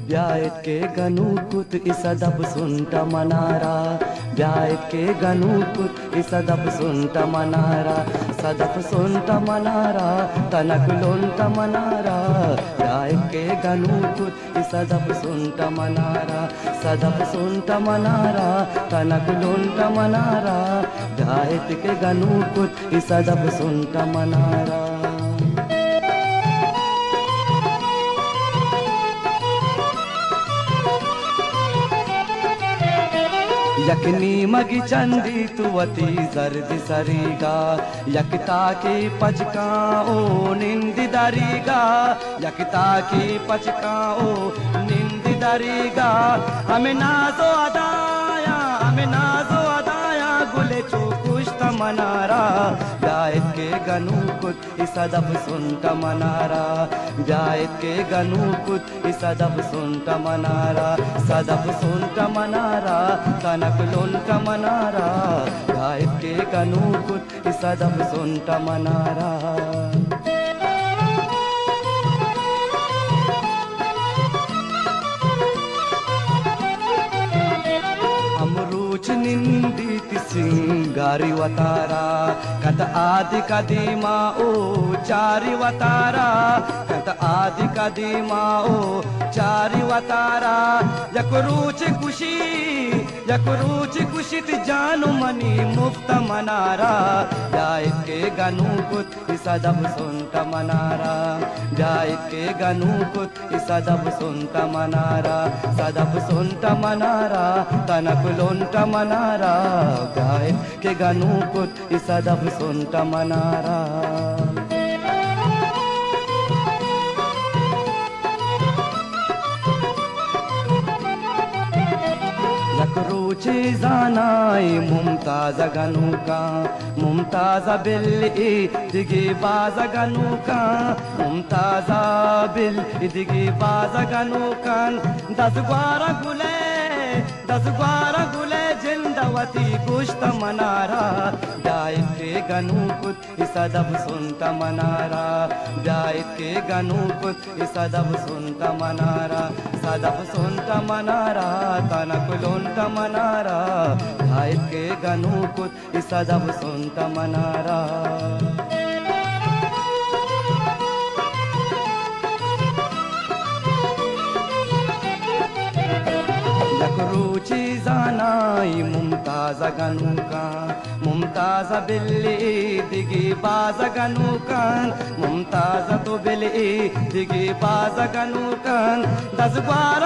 ब्यायत के गनुकुत इसदब सुंट मनारा ब्यायत के गनुकुत इसदब सुंट मनारा सदफ सुंट मनारा तनक लोंट मनारा ब्यायत के गनुकुत इसदब सुंट मनारा सदफ सुंट मनारा तनक लोंट मनारा ब्यायत के गनुकुत इसदब सुंट मनारा यकनी मगी चंदी तुवती जर्द सरीगा यकता की पचका ओ निंद दरीगा यकता की पचका ओ निंद दरीगा हमें नाजो अदाया हमें नाजो अदाया गुले चौकुश्त मनारा ब्यायत के गनुकुत इसदब सुंट मनारा ब्यायत के गनुकुत इसदब सुंट मनारा सदब सुंट मनारा तनक लोंट मनारा ब्यायत के गनुकुत इसदब सुंट मनारा निंदित सिंगारी वतारा कत आदि कदीमा ओ चारि वतारा कत आदि कदीमा ओ चारि वतारा यकरूच कुशित जानु मनी मुफ्त मनारा ब्यायत के गनुकुत इसदब सुंट मनारा ब्यायत के गनुकुत इसदब सुंट मनारा सदब सुंट मनारा तनक लोंट मनारा ब्यायत के गनुकुत इसदब सुंट मनारा यकरूची जानाई मुमताज गनुका मुमताज बिल दिगी बाज गनुका मुमताज बिल दिगी बाज गनुकान दस ग्वारा गुले जिंदवती गुश्त मनारा ब्यायत के गनुकुत इसदब सुंट मनारा ब्यायत के गनुकुत इसदब सुंट मनारा सदब सुंट मनारा तनक लोंट मनारा ब्यायत के गनुकुत इसदब सुंट मनारा यकरूची जानाई मुमताज गनुका मुमताज बिल्ली दिगी बाज गनुकान मुमताज तो बिल्ली दिगी बाज गनुकान दस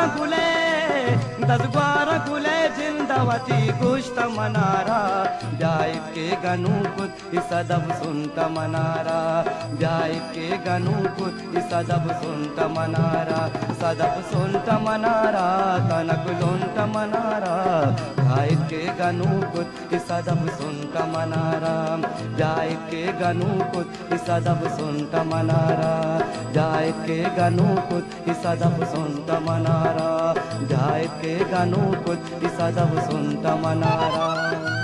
ग्वारा गुले जिंदवती गुश्त मनारा ब्यायत के गनुकुत इसदब सुंट मनारा ब्यायत के गनुकुत इसदब सुंट मनारा सदब सुंट मनारा तनक लोंट मनारा ब्यायत के गनुकुत इसदब सुंट मनारा ब्यायत के गनुकुत इसदब सुंट मनारा ब्यायत के गनुकुत इसदब सुंट मनारा ब्यायत के गनुकुत इसदब सुंट मनारा